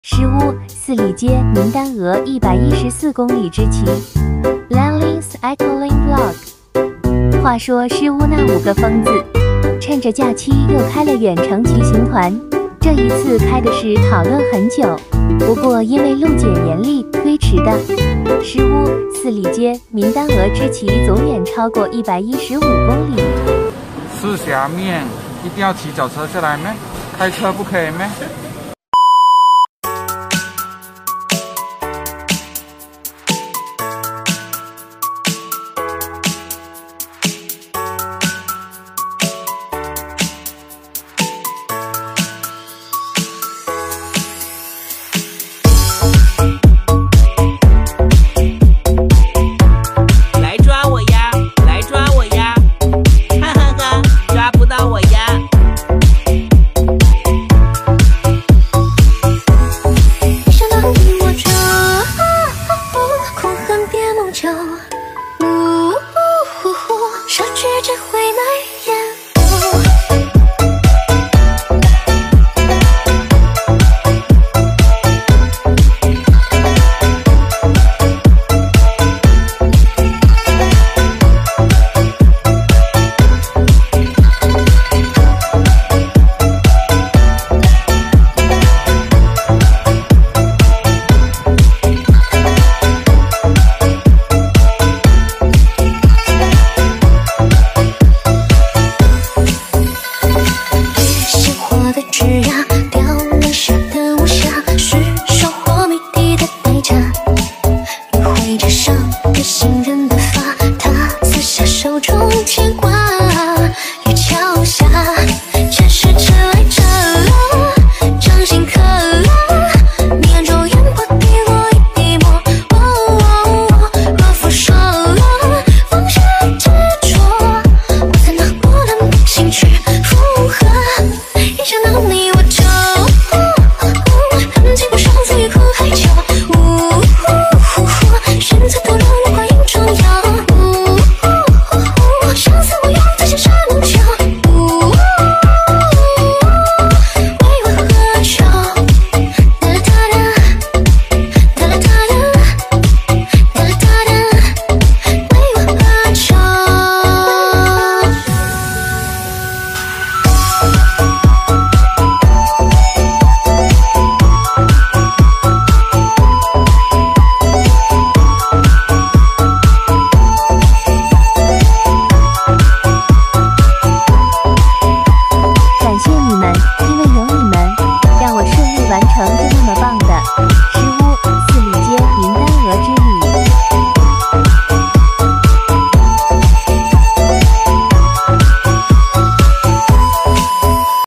诗屋四里街名单额114公里之奇 Lanlin Cycling Vlog。话说诗屋那5个疯子，趁着假期又开了远程骑行团。这一次开的是讨论很久，不过因为路检严厉推迟的。诗屋四里街名单额之奇总远超过115公里。 是下面一定要骑脚车下来咩？开车不可以咩？